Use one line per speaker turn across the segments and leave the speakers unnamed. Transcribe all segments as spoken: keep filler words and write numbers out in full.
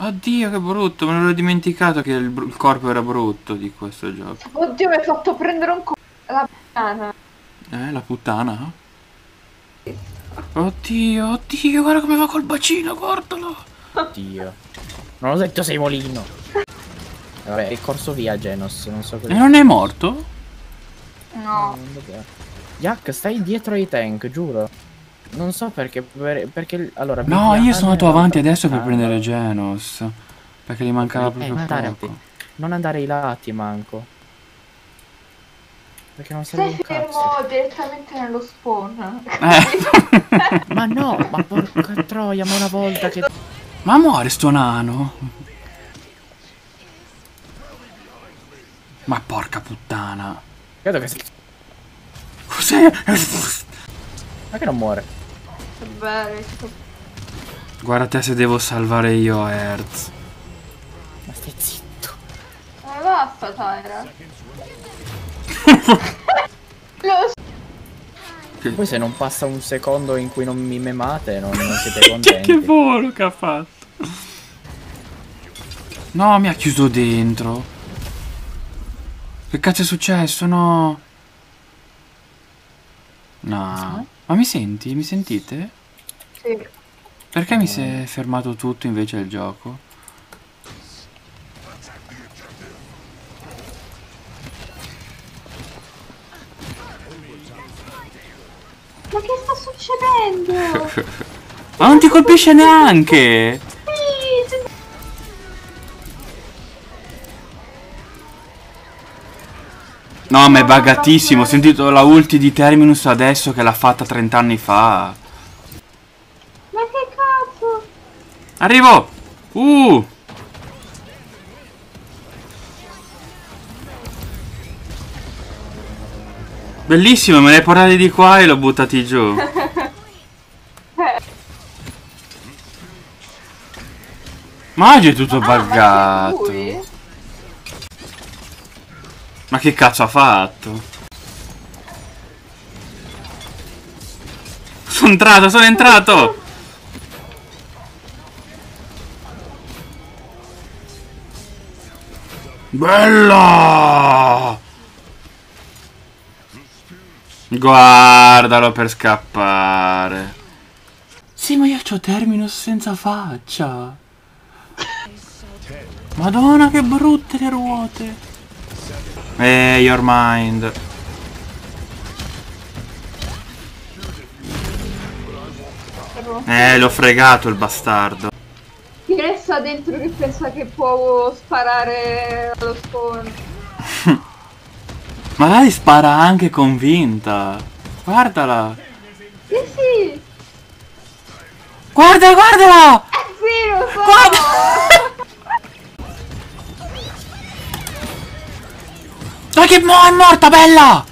Oddio, che brutto, me l'ero dimenticato che il, il corpo era brutto di questo gioco.
Oddio, mi hai fatto prendere un co... la banana.
Eh, la puttana? Oddio, oddio, guarda come va col bacino, guardalo.
Oddio. Non ho detto sei molino. Vabbè, è corso via Genos, non so cosa.
E non è morto?
No.
Yak, stai dietro ai tank, giuro. Non so perché, per, perché allora...
No, io sono andato avanti adesso per
ah,
prendere Genos. Perché gli mancava
eh,
proprio
andare,
poco.
Non andare ai lati, manco. Perché non serve
Sei
un
fermo
cazzo.
direttamente nello spawn.
Eh.
Ma no, ma porca troia, ma una volta che...
Ma muore sto nano. Ma porca puttana.
Credo che...
Cos'è?
Ma che non muore?
Che bello.
Guarda te se devo salvare io Hertz.
Ma stai zitto.
Ma basta, Tyra. Lo so.
Poi se non passa un secondo in cui non mi memate, non, non siete contenti.
Che volo che ha fatto. No, mi ha chiuso dentro. Che cazzo è successo? No. No. Ma mi senti? Mi sentite?
Sì.
Perché mi si è fermato tutto invece il gioco?
Ma che sta succedendo?
Ma non ti colpisce neanche!
Sì, sì.
No, ma è buggatissimo. Ho sentito la ulti di Terminus adesso che l'ha fatta trenta anni fa.
Ma che cazzo?
Arrivo! Uh! Bellissimo, me ne hai portati di qua e l'ho buttati giù. Ma oggi è tutto
Ah,
buggato.
ma lui?
Ma che cazzo ha fatto? Sono entrato, sono entrato! Bella! Guardalo per scappare. Sì, ma io c'ho Terminus senza faccia. Madonna, che brutte le ruote. Eh, your mind. Eh, l'ho fregato il bastardo.
Chi resta dentro che pensa che può sparare allo spawn?
Ma lei spara anche convinta. Guardala.
Sì, sì.
Guarda, guardala!
Sì, lo so.
Guarda! Ma che mo è morta, bella!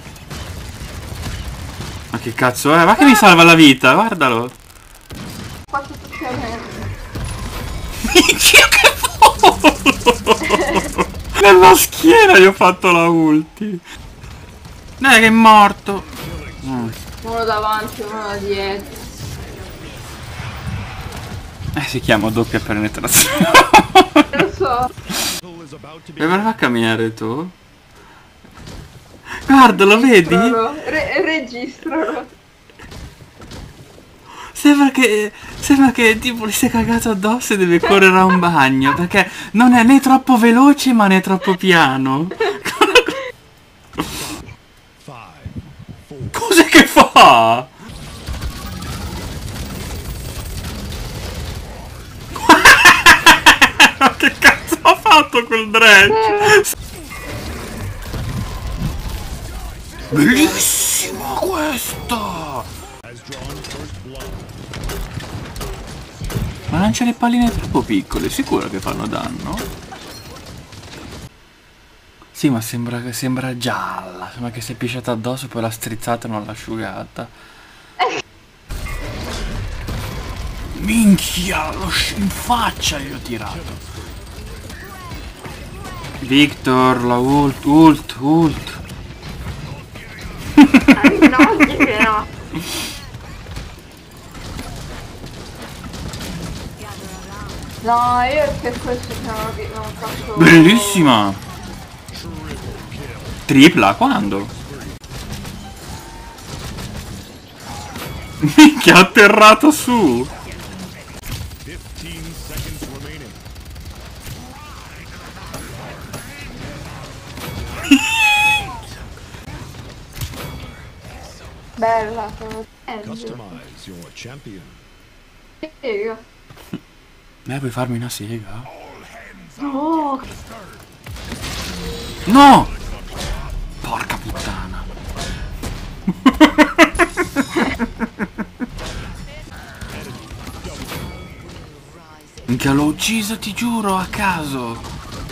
Ma che cazzo è? Ma che mi salva la vita, guardalo.
Quanto succede?
Minchia che volo! Nella schiena gli ho fatto la ulti. Dai che è morto. Mm.
Uno davanti, uno da dietro.
Eh, si chiama doppia penetrazione.
Lo so.
E prova a camminare tu. Guarda, lo vedi?
Re registralo.
Sembra che... Sembra che tipo gli si è cagato addosso e deve correre a un bagno. Perché non è né troppo veloce ma né troppo piano. Cos'è che fa? Che cazzo ha fatto quel dredge? Bellissima questa! Ma lancia le palline troppo piccole, sicuro che fanno danno? Sì, ma sembra che sembra gialla, sembra che si è pisciata addosso, poi l'ha strizzata e non l'ha asciugata. Minchia, lo in faccia gli ho tirato. Victor, la ult, ult, ult.
No, no. No, io per questo sono di- non faccio...
Bellissima! Tripla, quando? Minchia, ha atterrato su!
Bella, sono
Customize your champion.
figa.
Eh, vuoi farmi una sega?
No,
No! Porca puttana. Minchia, l'ho ucciso, ti giuro, a caso.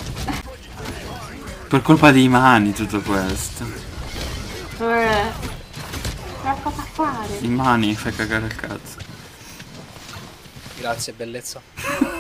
Per colpa dei mani tutto questo.
eh. Ma cosa fare?
I mani fai cagare il cazzo.
Grazie, bellezza.